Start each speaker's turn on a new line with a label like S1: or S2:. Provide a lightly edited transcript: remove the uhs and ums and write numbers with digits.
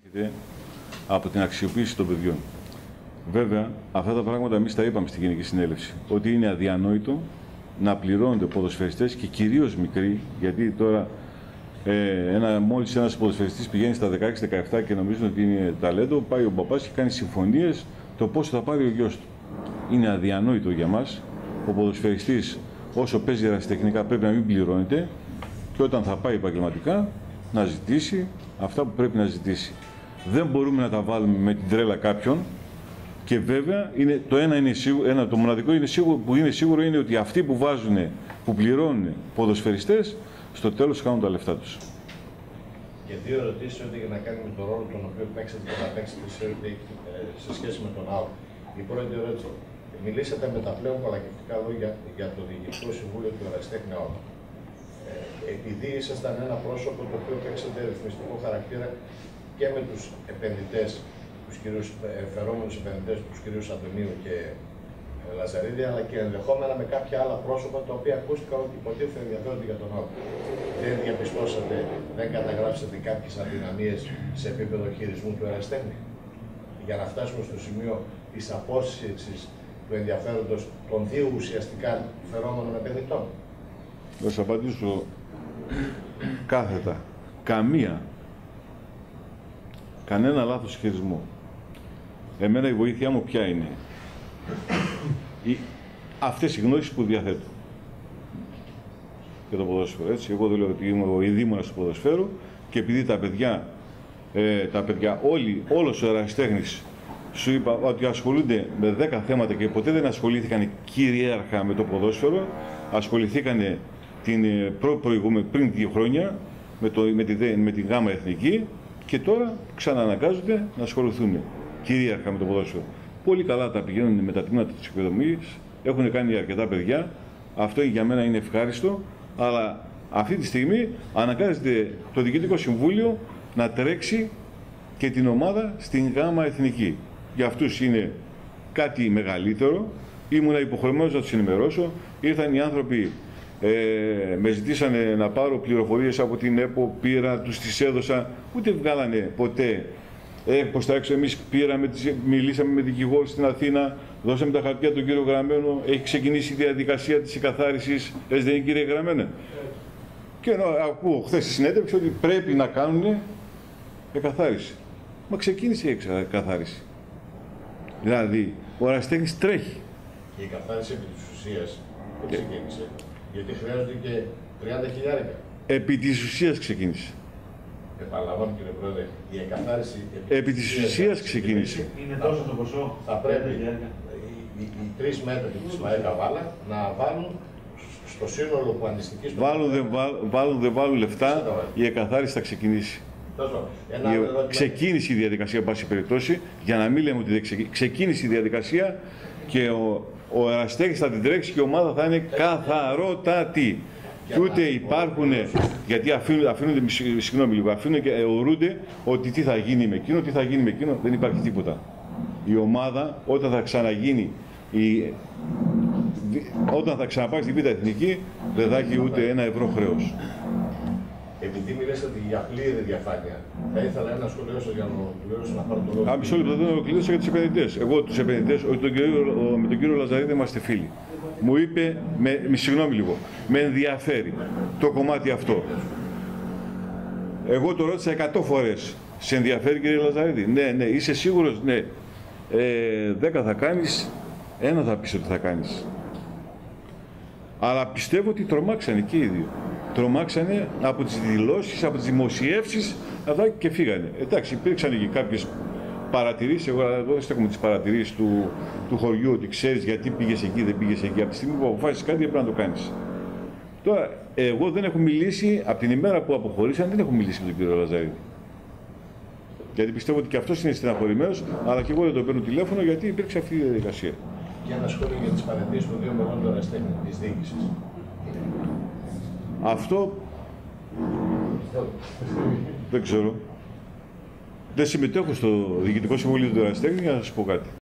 S1: από την αξιοποίηση των παιδιών. Βέβαια, αυτά τα πράγματα εμείς τα είπαμε στην Γενική Συνέλευση, ότι είναι αδιανόητο να πληρώνονται ποδοσφαιριστές και κυρίως μικροί, γιατί τώρα μόλις ένας ποδοσφαιριστής πηγαίνει στα 16-17 και νομίζουν ότι είναι ταλέντο, πάει ο παπάς και κάνει συμφωνίες το πόσο θα πάρει ο γιος του. Είναι αδιανόητο για μας ο ποδοσφαιριστής όσο παίζει ερασιτεχνικά πρέπει να μην πληρώνεται και όταν θα πάει επαγγελματικά να ζητήσει αυτά που πρέπει να ζητήσει. Δεν μπορούμε να τα βάλουμε με την τρέλα κάποιον και βέβαια το μοναδικό που είναι σίγουρο είναι ότι αυτοί που που πληρώνουν ποδοσφαιριστές στο τέλος κάνουν τα λεφτά τους.
S2: Και δύο ερωτήσεις ότι για να κάνει με τον ρόλο τον οποίο παίξατε και να παίξετε σε σχέση με τον ΑΟ. Η πρώτη ερώτηση. Μιλήσατε με τα πλέον παρακευτικά λόγια για το Διοικητικό Συμβούλιο του Ερασιτέχνη ΑΟ. Επειδή ήσασταν ένα πρόσωπο το οποίο παίξατε ρυθμιστικό χαρακτήρα και με τους επενδυτές, τους κυρίους φερόμενους επενδυτές, τους κυρίους Αντωνίου και Λαζαρίδη, αλλά και ενδεχόμενα με κάποια άλλα πρόσωπα τα οποία ακούστηκαν ότι υποτίθεται ενδιαφέρονται για τον ΑΟ. Δεν διαπιστώσατε, δεν καταγράψατε κάποιες αδυναμίες σε επίπεδο χειρισμού του ερασιτέχνη, για να φτάσουμε στο σημείο της απόσυρσης του ενδιαφέροντος των δύο ουσιαστικά φερόμενων επενδυτών?
S1: Θα σας απαντήσω κάθετα. Κανένα λάθος χειρισμό. Εμένα η βοήθειά μου ποια είναι? Αυτές οι γνώσεις που διαθέτω για το ποδόσφαιρο. Έτσι. Εγώ λέω ότι είμαι ο ειδήμονας του ποδοσφαίρου και επειδή τα παιδιά όλος ο ερασιτέχνης σου είπα ότι ασχολούνται με 10 θέματα και ποτέ δεν ασχολήθηκαν κυρίαρχα με το ποδόσφαιρο, ασχοληθήκαν πριν 2 χρόνια με την ΓΑΜΑ Εθνική και τώρα ξανααναγκάζονται να ασχοληθούν κυρίαρχα με το ποδόσφαιρο. Πολύ καλά τα πηγαίνουν με τα τμήματα της οικοδομής, έχουν κάνει αρκετά παιδιά, αυτό για μένα είναι ευχάριστο, αλλά αυτή τη στιγμή αναγκάζεται το Διοικητικό Συμβούλιο να τρέξει και την ομάδα στην ΓΑΜΑ Εθνική. Για αυτούς είναι κάτι μεγαλύτερο, ήμουνα υποχρεωμένος να τους ενημερώσω, ήρθαν οι άνθρωποι, με ζητήσανε να πάρω πληροφορίες από την ΕΠΟ, πήρα, τους τις έδωσα, ούτε βγάλανε ποτέ. Προς τα έξω εμείς μιλήσαμε με δικηγόρο στην Αθήνα, δώσαμε τα χαρτιά του κύριο Γραμμένο, έχει ξεκινήσει η διαδικασία της εκαθάρισης, έτσι δεν είναι κύριε Γραμμένα? Και ακούω χθες στη συνέντευξη ότι πρέπει να κάνουν εκαθάριση. Μα ξεκίνησε η εκαθάριση. Δηλαδή, ο ερασιτέχνης τρέχει.
S2: Και η εκαθάριση επί της ουσίας δεν ξεκίνησε, γιατί χρειάζονται και 30.000.
S1: Επί της ουσίας ξεκίνησε.
S2: Επαναλαμβάνω κύριε Πρόεδρε, η εκαθάριση
S1: επί της ουσίας ξεκίνησε.
S3: Είναι τόσο το ποσό.
S2: Θα πρέπει οι 3 μέτροι της ΜΑΕΚΑ Βάλα να βάλουν στο σύνολο που αντιστοιχεί στο
S1: βάλουν λεφτά, η εκαθάριση θα ξεκινήσει. Ξεκίνησε η διαδικασία, εν πάση περιπτώσει, για να μην λέμε ότι δεν ξεκίνησε η διαδικασία και ο ερασιτέχνης θα την τρέξει και η ομάδα θα είναι καθαρότατη. Και ούτε υπάρχουν, γιατί αφήνονται, συγγνώμη λίγο, αφήνουν και αιωρούνται ότι τι θα γίνει με εκείνο, τι θα γίνει με εκείνο, δεν υπάρχει τίποτα. Η ομάδα όταν θα ξαναγίνει, όταν θα ξαναπάει στην Β' Εθνική, δεν θα έχει ούτε 1 ευρώ χρέος.
S2: Επειδή μιλήσατε για πλήρη διαφάνεια, θα ήθελα ένα σχολείο σας για να ολοκληρώσω να πάρω το λόγο.
S1: Μισό λεπτό, δεν ολοκλήρωσα για τους επενδυτές. Εγώ τους επενδυτές, με τον κύριο Λαζαρίδη είμαστε φίλοι. Μου είπε, συγγνώμη λίγο, με ενδιαφέρει το κομμάτι αυτό. Εγώ το ρώτησα 100 φορές. Σε ενδιαφέρει κύριε Λαζαρίδη? Ναι, είσαι σίγουρος? Ναι. 10 θα κάνεις, 1 θα πεις ότι θα κάνεις. Αλλά πιστεύω ότι τρομάξανε και οι δύο. Τρομάξανε από τις δηλώσεις, από τις δημοσιεύσεις, αυτά και φύγανε. Εντάξει, υπήρξαν και κάποιες παρατηρήσεις, εγώ δεν στέκομαι τις παρατηρήσεις του χωριού, ότι ξέρεις γιατί πήγες εκεί, δεν πήγες εκεί. Από τη στιγμή που αποφάσισες κάτι έπρεπε να το κάνεις. Τώρα, εγώ δεν έχω μιλήσει, από την ημέρα που αποχωρήσαν, δεν έχω μιλήσει με τον κύριο Λαζαρίδη. Γιατί πιστεύω ότι και αυτός είναι στεναχωρημένος, αλλά και εγώ δεν το παίρνω τηλέφωνο γιατί υπήρξε αυτή η διαδικασία.
S2: Και ένα σχόλιο για τις παρατηρήσεις των 2 μελών του ερασιτέχνη της διοίκησης.
S1: Αυτό δεν ξέρω. Δεν συμμετέχω στο Διοικητικό Συμβούλιο του Ερασιτέχνη για να σας πω κάτι.